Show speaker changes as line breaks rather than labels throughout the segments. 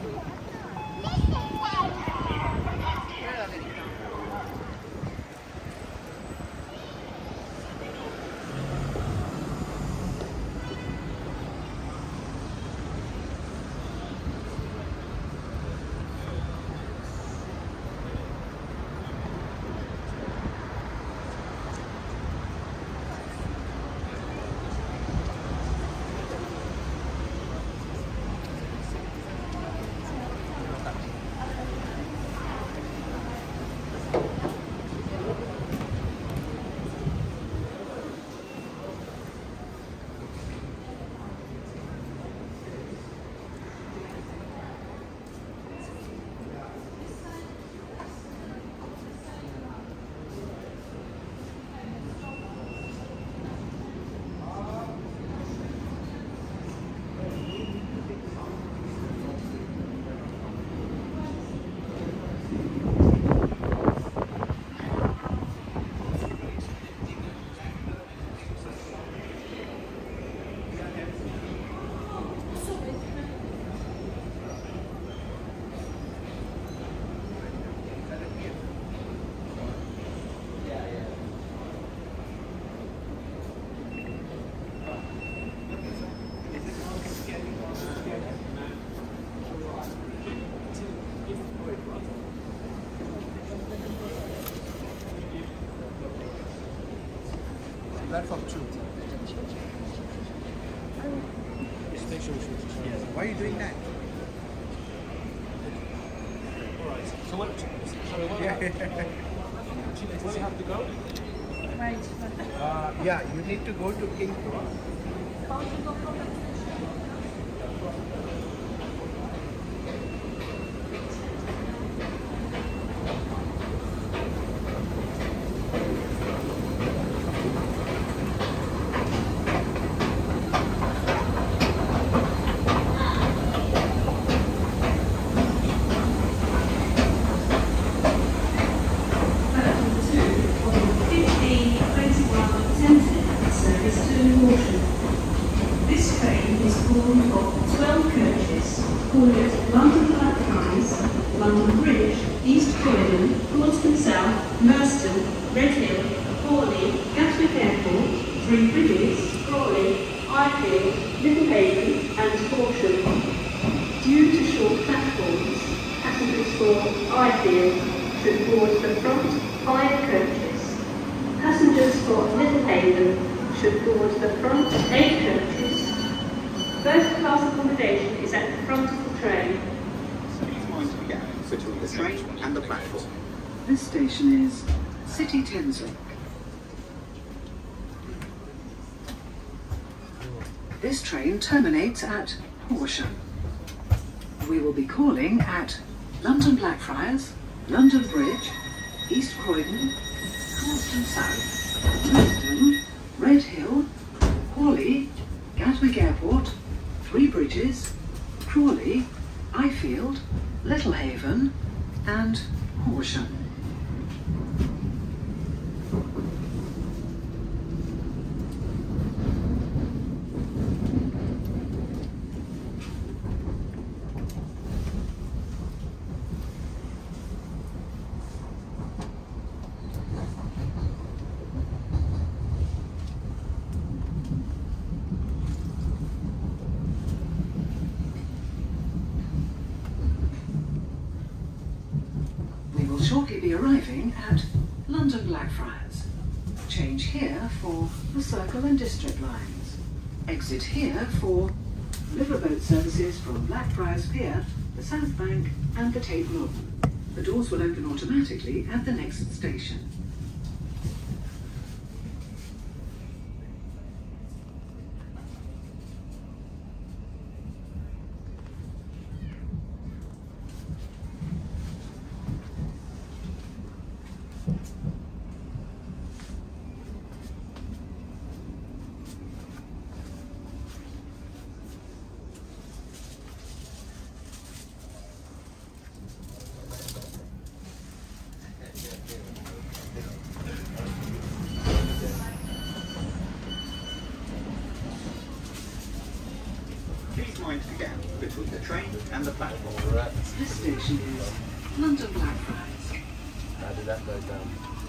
Platform 2. Why are you doing that?
Alright, so what? Sorry, what does he have to go?
Yeah, you need to go to King Cross.
London Blackfriars, London Bridge, East Croydon, Broadston South, Merston, Redhill, Hawley, Gatwick Airport, Three Bridges, Crawley, Highfield, Littlehaven and Horsham. Due to short platforms, passengers for Highfield should board the front 5 coaches. Passengers for Littlehaven should board the front 8 coaches. First class accommodation is at the front of the train.
Please mind the gap between the train and the platform.
This station is City Thameslink. This train terminates at Horsham. We will be calling at London Blackfriars, London Bridge, East Croydon, Broadston South, Merston, Redhill, Hawley, Gatwick Airport, Three Bridges, Crawley, Highfield, Littlehaven and Horsham. Shortly be arriving at London Blackfriars. Change here for the Circle and District lines. Exit here for liverboat services from Blackfriars Pier, the South Bank and the Tate Modern. The doors will open automatically at the next station.
and the platform.
Right.
This station is London Blackfriars.
How did that go down?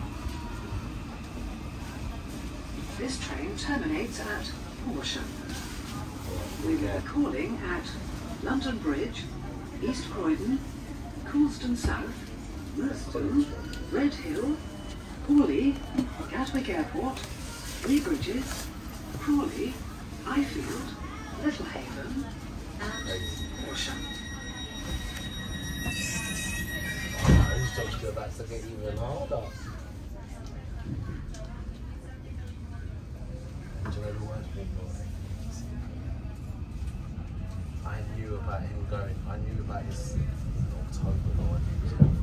This train terminates at Horsham. We will be calling at London Bridge, East Croydon, Coulsdon South, Merstham, Red Hill, Hawley, Gatwick Airport, Three Bridges, Crawley, Ifield, Littlehaven, and Horsham.
These jobs are about to get even harder. Do you know the worst thing, boy? I knew about him going, I knew about this in October, but I knew he was going.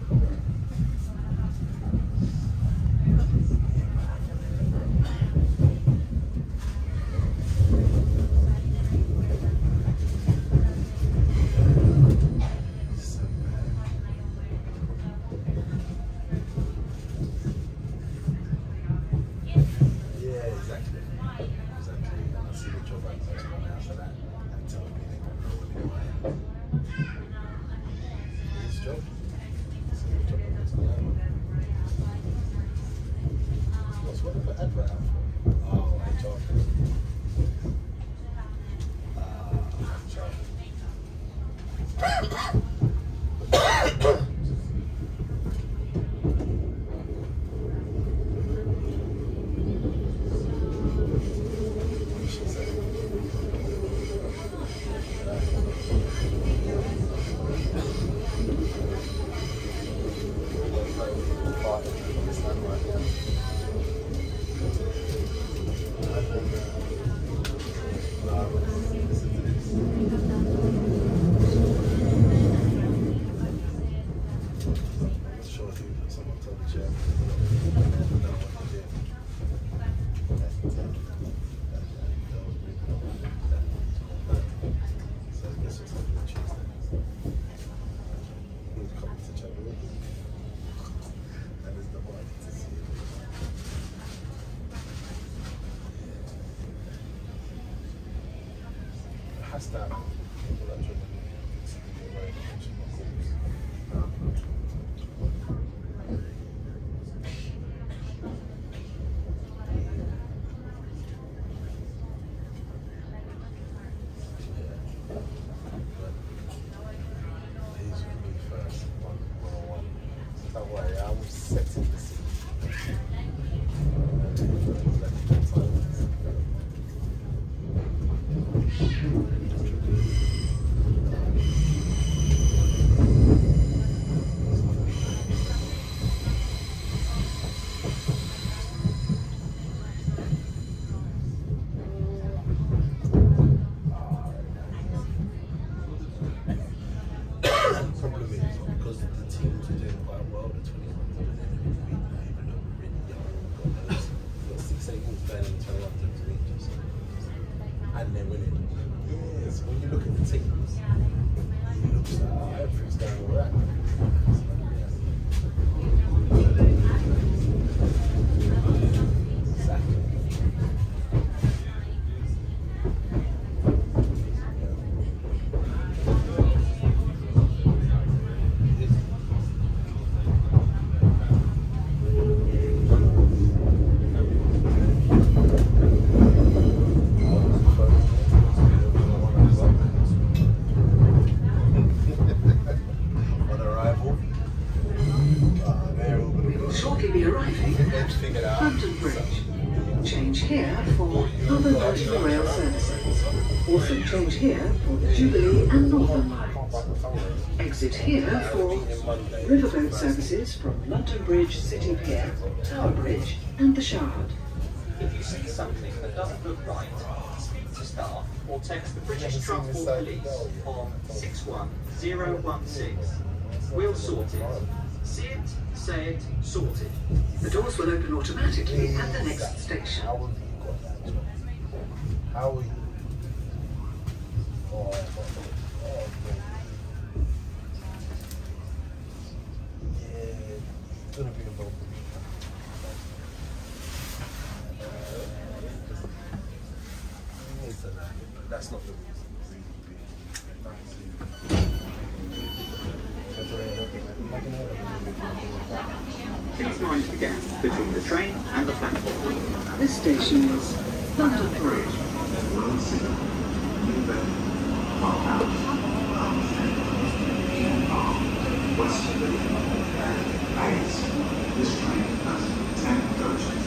Change here for the Jubilee and Northern lines. Exit here for riverboat services from London Bridge, City Pier, Tower Bridge and the Shard.
If you see something that doesn't look right, speak to staff or text the British Transport Police on 61016. We'll sort it. See it, say it, sort it.
The doors will open automatically at the next station.
How will you? Gonna be involved. That's not the reason.
Please mind the gap between the train and the platform.
This station is London Bridge.
This train has 10 coaches.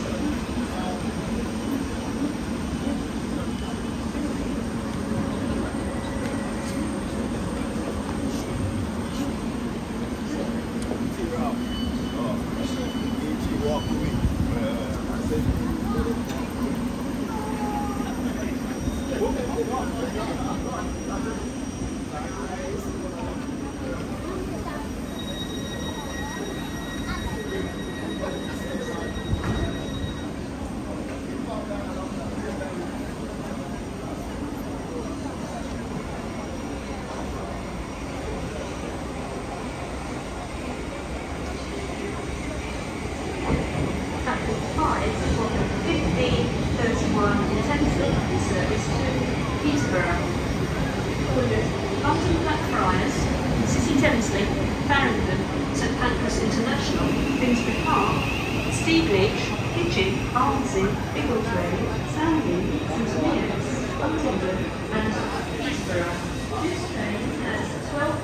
London Blackfriars, City Thamesley, Farringdon, St Pancras International, Finsbury Park, Stevenage, Hitchin, Barnsley, Bigglesbury, Sandley, St Neots, Huntingdon and Peterborough. This train has 12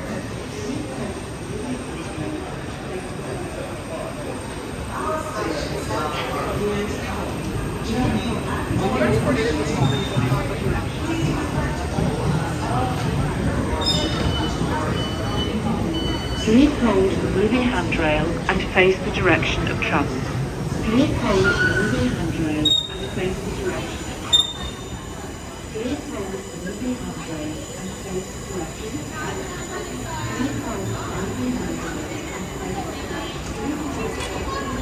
Please hold the moving handrail and face the direction of travel. Please hold the moving handrail and face the direction of travel. Please hold the moving handrail and face the direction of travel. Please hold the moving handrail and face the direction of travel.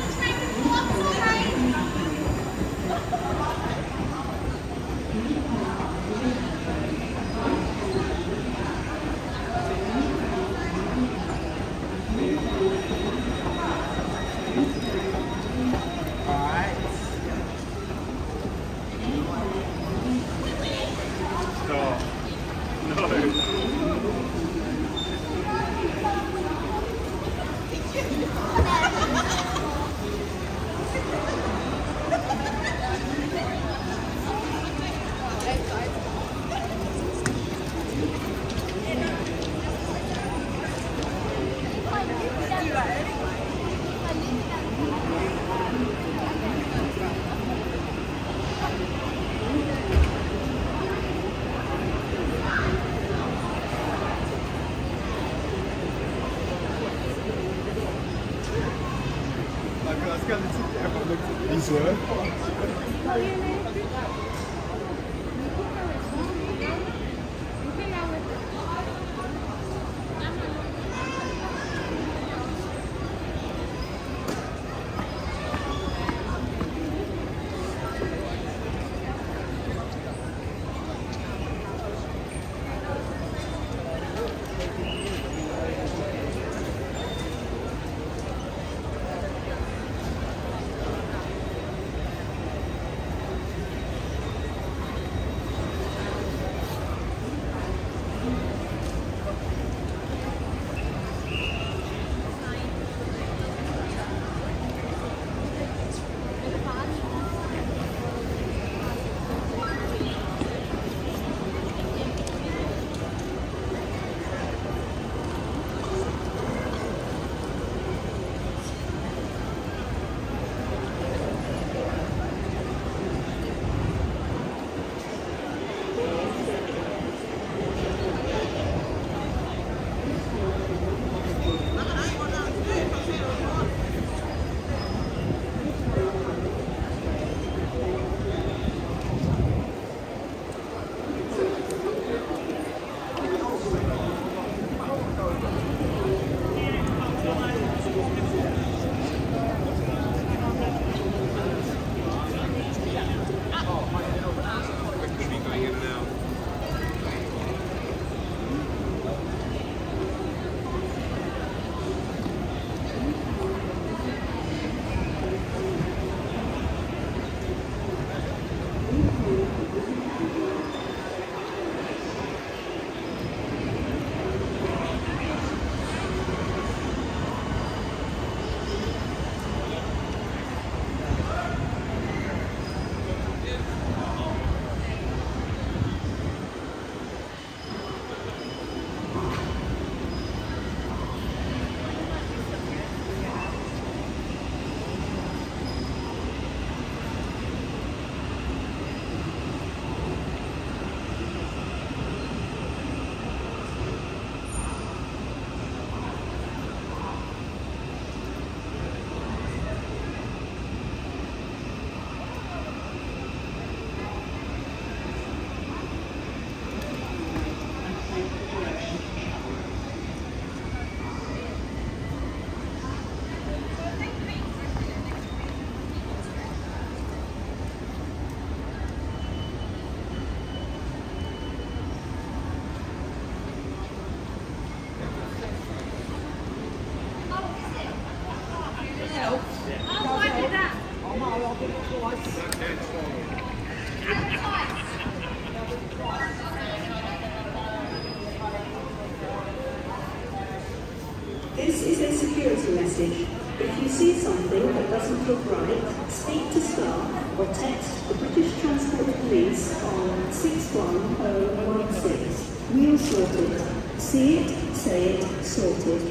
This is a security message. If you see something that doesn't look right, speak to staff or text the British Transport Police on 61016. We'll sort it. See it, say it, sorted.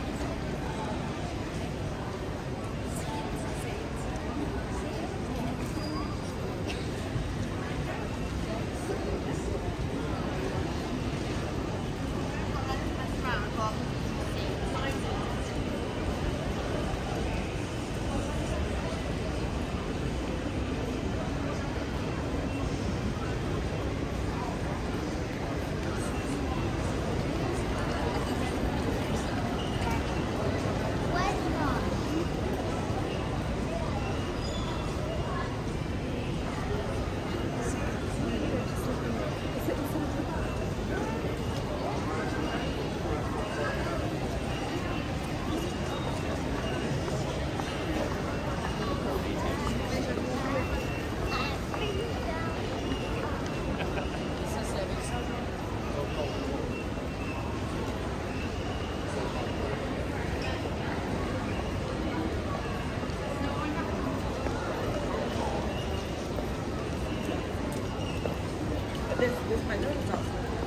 This my notes up.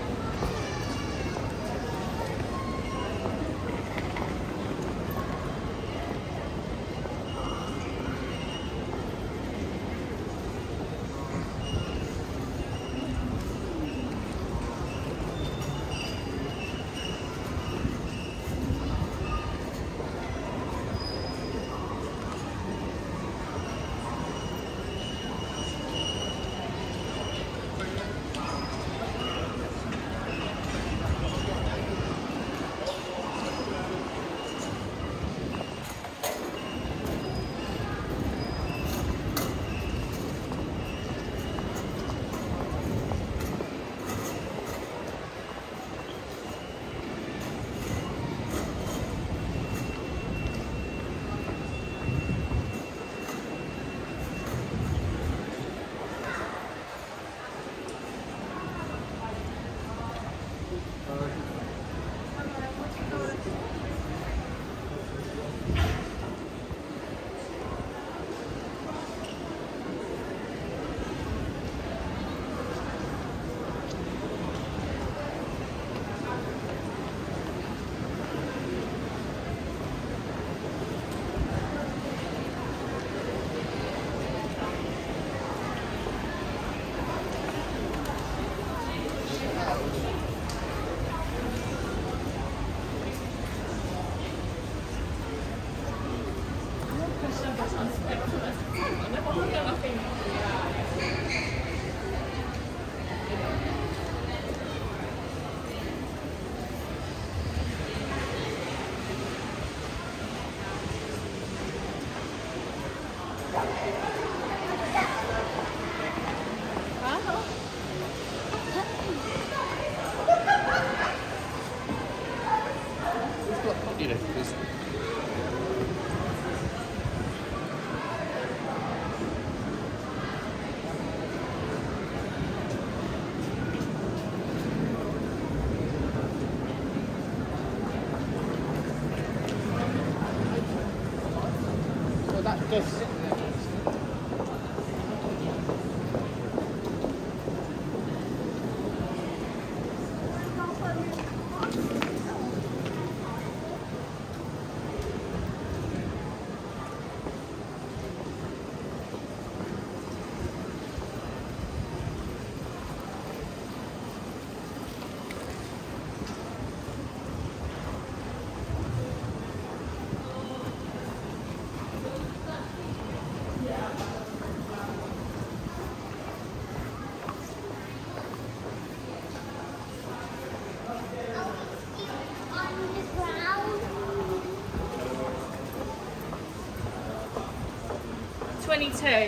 $22.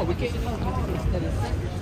No, because